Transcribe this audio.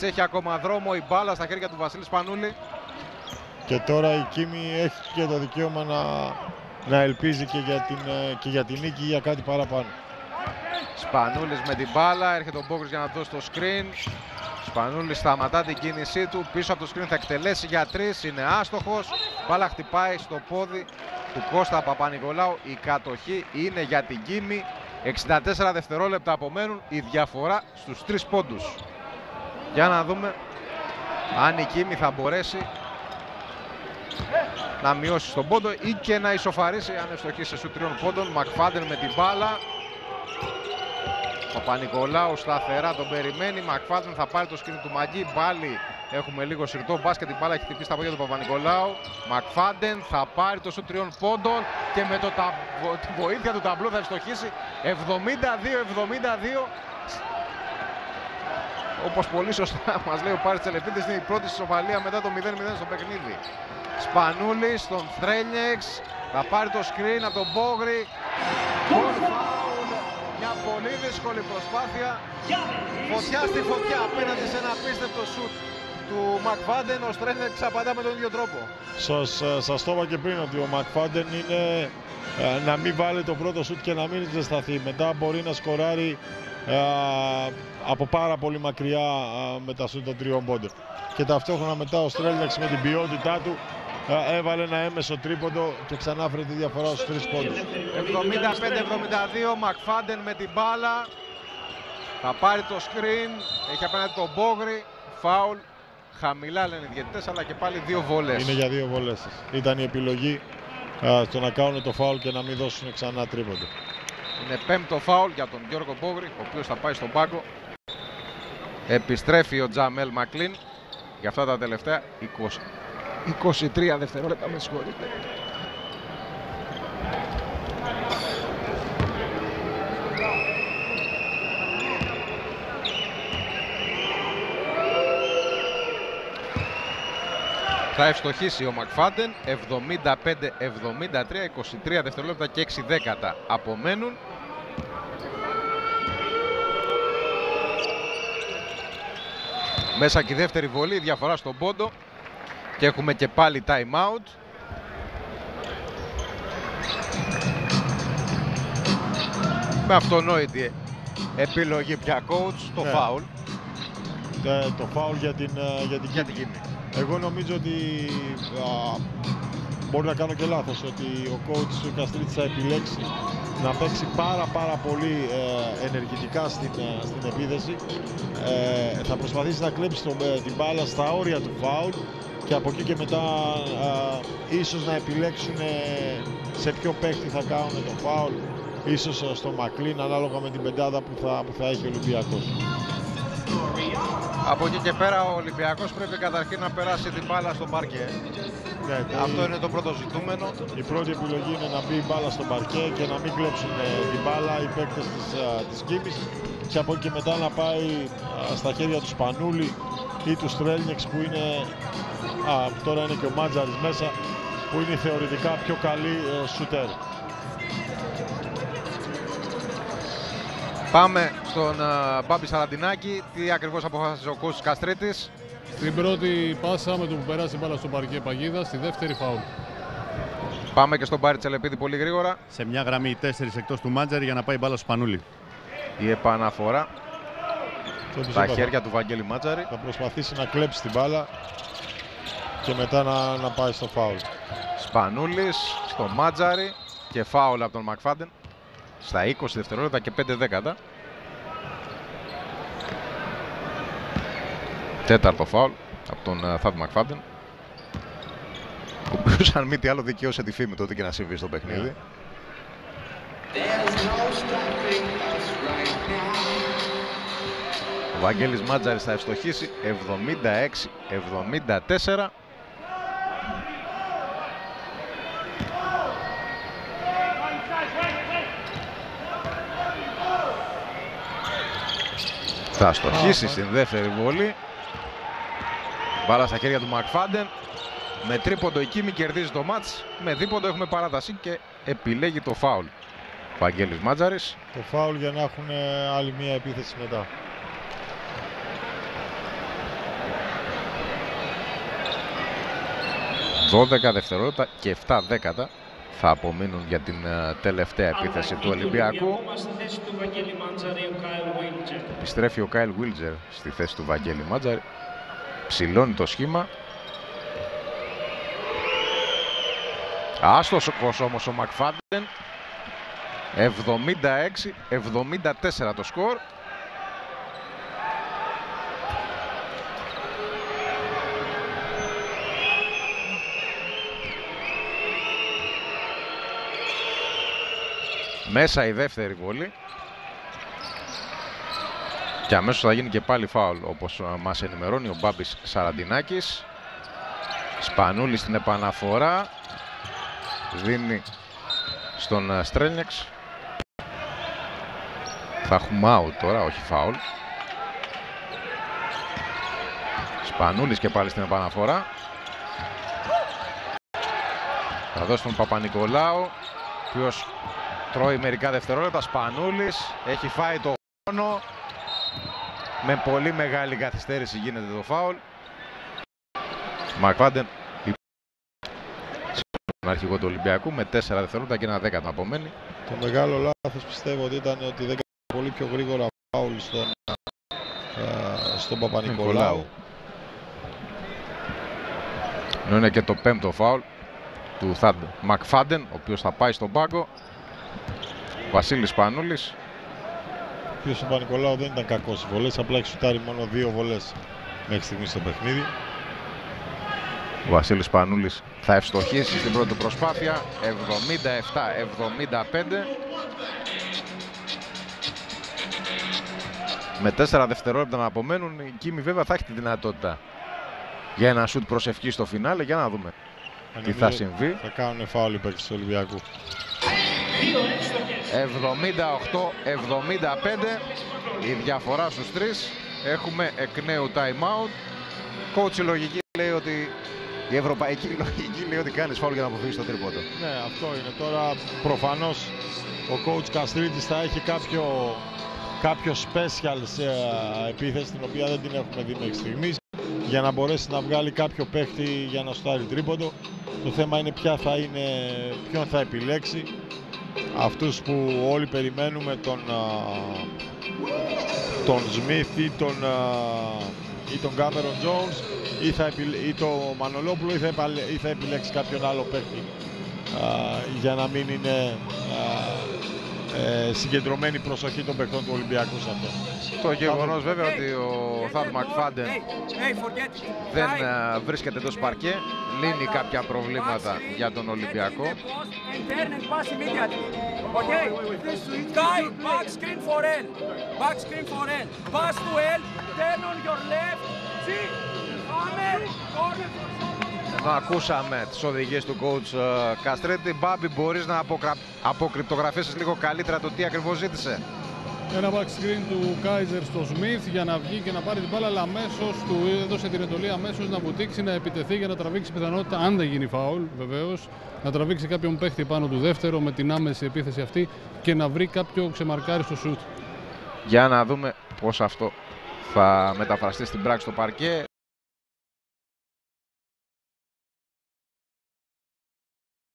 έχει ακόμα δρόμο, η μπάλα στα χέρια του Βασίλη Σπανούλη. Και τώρα η Κίμη έχει και το δικαίωμα να ελπίζει και για την νίκη ή για κάτι παραπάνω. Σπανούλης με την μπάλα, έρχεται ο Μπόγκρης για να δώσει το screen. Σπανούλης σταματά την κίνησή του, πίσω από το screen θα εκτελέσει για 3, είναι άστοχος. Μπάλα χτυπάει στο πόδι του Κώστα Παπα-Νικολάου, η κατοχή είναι για την Κίμη. 64 δευτερόλεπτα απομένουν, η διαφορά στους 3 πόντους. Για να δούμε αν η Κίμη θα μπορέσει να μειώσει στον πόντο ή και να ισοφαρίσει αν ευστοχεί σε σου 3 πόντων. Μακφάντεν με την μπάλα. Παπα-Νικολάου σταθερά τον περιμένει. Μακφάντεν θα πάρει το σκριν του Μαγκή. Πάλι έχουμε λίγο σιρτό μπάσκετ. Η μπάλα έχει χτυπήσει στα πόδια του Παπα-Νικολάου. Μακφάντεν θα πάρει το σου 3 πόντων και με τη βοήθεια του ταμπλό θα ευστοχίσει. 72-72. Όπως πολύ σωστά μας λέει ο Πάρης Τσελεπίδης, είναι η πρώτη ισοπαλία μετά το 0-0 στο παιχνίδι. Σπανούλης στον Στρέλνιεξ, θα πάρει το screen από τον Μπόγρη. Φάουλ, μια πολύ δύσκολη προσπάθεια. Φωτιά στη φωτιά απέναντι σε ένα απίστευτο σουτ του Μακφάντεν. Ο Στρέλνιεξ απαντά με τον ίδιο τρόπο. Σας το είπα και πριν ότι ο Μακφάντεν είναι να μην βάλει το πρώτο σουτ και να μην ζεσταθεί. Μετά μπορεί να σκοράρει από πάρα πολύ μακριά με τα σουτ των 3 πόντων. Και ταυτόχρονα μετά ο Στρέλνιεξ με την ποιότητά του έβαλε ένα έμεσο τρίποντο και ξανά φέρε τη διαφορά στους 3 πόντους. 75-72, Μακφάντεν με την μπάλα. Θα πάρει το screen, έχει απέναντι τον Μπόγρη. Φάουλ, χαμηλά λένε οι διαιτητές, αλλά και πάλι 2 βολές. Είναι για 2 βολές. Ήταν η επιλογή στο να κάνουν το φάουλ και να μην δώσουν ξανά τρίποντο. Είναι 5ο φάουλ για τον Γιώργο Μπόγρη, ο οποίος θα πάει στον πάγκο. Επιστρέφει ο Τζαμέλ Μακλίν για αυτά τα τελευταία 23 δευτερόλεπτα, με συγχωρείτε. Θα ευστοχίσει ο Μακφάντεν, 75-73, 23 δευτερόλεπτα και 6 δέκατα απομένουν. Μέσα και η δεύτερη βολή, διαφορά στον πόντο και έχουμε και πάλι time out. Με αυτονόητη επιλογή πια coach, το φάουλ. Το φάουλ για την Κίμη. Εγώ νομίζω ότι μπορεί να κάνω και λάθος, ότι ο coach Καστρίτης θα επιλέξει να παίξει πάρα πολύ ενεργητικά στην επίθεση. Θα προσπαθήσει να κλέψει την μπάλα στα όρια του φάουλ και από εκεί και μετά ίσως να επιλέξουν σε ποιο παίκτη θα κάνουν το φάουλ, ίσως στο Μακλίν, ανάλογα με την πεντάδα που θα έχει ο Ολυμπιακός. Από εκεί και πέρα ο Ολυμπιακός πρέπει καταρχήν να περάσει την μπάλα στο παρκέ. Ναι, αυτό είναι το πρώτο ζητούμενο. Η πρώτη επιλογή είναι να μπει η μπάλα στο παρκέ και να μην κλέψουν την μπάλα οι παίκτες της Κίμης, και από εκεί και μετά να πάει στα χέρια του Σπανούλη ή του Στρέλνιεξ, που είναι τώρα είναι και ο Μάτζαρης μέσα, που είναι θεωρητικά πιο καλή σουτέρ. Πάμε στον Μπάμπη Σαραντινάκη. Τι ακριβώς αποφάσισε ο coach Καστρίτης? Στην πρώτη πάσα με το που περάσει μπάλα στο παρκέ Παγίδα, στη δεύτερη φάουλ. Πάμε και στον Πάρη Τσελεπίδη πολύ γρήγορα. Σε μια γραμμή 4 εκτός του Μάτζαρη για να πάει μπάλα στο Σπανούλη. Η επαναφορά στα χέρια του Βαγγέλη Μάτζαρη. Θα προσπαθήσει να κλέψει την μπάλα και μετά να πάει στο φάουλ. Σπανούλης στο Μάτζαρη και φάουλ από τον Μακφάντεν στα 20 δευτερόλεπτα και 5 δέκατα. Τέταρτο φάουλ από τον Θάβη Μακφάντεν, ο οποίος αν μη τι άλλο δικαίωσε τη φήμη τότε και να συμβεί στο παιχνίδι. Ο Βαγγέλης Μάτζαρης θα ευστοχίσει 76-74. Θα στοχίσει στην δεύτερη βολή. Μπάλα στα χέρια του Μακφάντεν. Με τρίποντο η Κίμη κερδίζει το μάτς. Με δίποντο έχουμε παράταση και επιλέγει το φάουλ. Βαγγέλης Μάτζαρης. Το φάουλ για να έχουν άλλη μία επίθεση μετά. 12 δευτερόλεπτα και 7 δέκατα θα απομείνουν για την τελευταία επίθεση του Ολυμπιακού. Επιστρέφει ο Κάιλ Βίλτζερ στη θέση του Βαγγέλη Μάντζαρη. Ψηλώνει το σχήμα. Άστοχος όμως ο Μακφάντεν. 76-74 το σκορ. Μέσα η δεύτερη βολή. Και αμέσως θα γίνει και πάλι φάουλ, όπως μας ενημερώνει ο Μπάμπης Σαραντινάκης. Σπανούλης στην επαναφορά. Δίνει στον Στρέλνιαξ. Θα έχουμε out τώρα, όχι φάουλ. Σπανούλης και πάλι στην επαναφορά. Θα δώσει τον Παπα-Νικολάου, ο οποίος τρώει μερικά δευτερόλεπτα. Σπανούλης έχει φάει το χρόνο. Με πολύ μεγάλη καθυστέρηση γίνεται το φάουλ. Μακφάντεν, τον αρχηγό του Ολυμπιακού, με 4 δευτερόλεπτα και 1 δέκατο απομένει. Το μεγάλο λάθος πιστεύω ότι ήταν ότι δεν έκανε πολύ πιο γρήγορα φάουλ στον Παπα-Νικολάου. Είναι και το 5ο φάουλ του Θαντ Μακφάντεν, ο οποίος θα πάει στον πάγκο. Βασίλης Σπανούλης. Ο οποίος ο Παπα-Νικολάου δεν ήταν κακός στις βολές, απλά έχει σουτάρει μόνο 2 βολές μέχρι στιγμή στο παιχνίδι. Ο Βασίλης Σπανούλης θα ευστοχίσει στην πρώτη προσπάθεια. 77-75. Με 4 δευτερόλεπτα να απομένουν, η Κίμη βέβαια θα έχει τη δυνατότητα για ένα σουτ προσευχή στο φινάλε. Για να δούμε τι θα συμβεί. Θα κάνουν φάουλ οι παίκτες του Ολυμπιακού. 78-75. Η διαφορά στους 3. Έχουμε εκ νέου time out. Coach, η λογική λέει ότι η ευρωπαϊκή λογική λέει ότι κάνεις φάουλ για να αποφύγεις το τρίποντο. Ναι, αυτό είναι. Τώρα προφανώς ο coach Καστρίτης θα έχει κάποιο special σε επίθεση, την οποία δεν την έχουμε δει μέχρι στιγμής, για να μπορέσει να βγάλει κάποιο παίχτη για να στάρει τρίποντο. Το θέμα είναι ποιον θα επιλέξει. Αυτούς που όλοι περιμένουμε, τον Σμιθ ή τον Κάμερον Τζόουνς ή τον Μανολόπουλο, ή θα επιλέξει κάποιον άλλο παίκτη για να μην είναι συγκεντρωμένη προσοχή των παικτών του Ολυμπιακού σε αυτό. Το γεγονός βέβαια ότι ο Θαντ Μακφάντεν δεν βρίσκεται εδώ στο παρκέ λύνει κάποια προβλήματα για τον Ολυμπιακό. Ενώ ακούσαμε τις οδηγίες του coach Καστρέτη, Μπάμπη, μπορείς να αποκρυπτογραφήσεις λίγο καλύτερα το τι ακριβώς ζήτησε? Ένα back screen του Κάιζερ στο Σμιθ για να βγει και να πάρει την μπάλα, αλλά αμέσως του έδωσε την εντολή αμέσως να βουτήξει, να επιτεθεί για να τραβήξει πιθανότητα, αν δεν γίνει φάουλ βεβαίως, να τραβήξει κάποιον παίχτη πάνω του δεύτερο με την άμεση επίθεση αυτή και να βρει κάποιο ξεμαρκάριστο σουτ. Για να δούμε πώς αυτό θα μεταφραστεί στην πράξη στο παρκέ.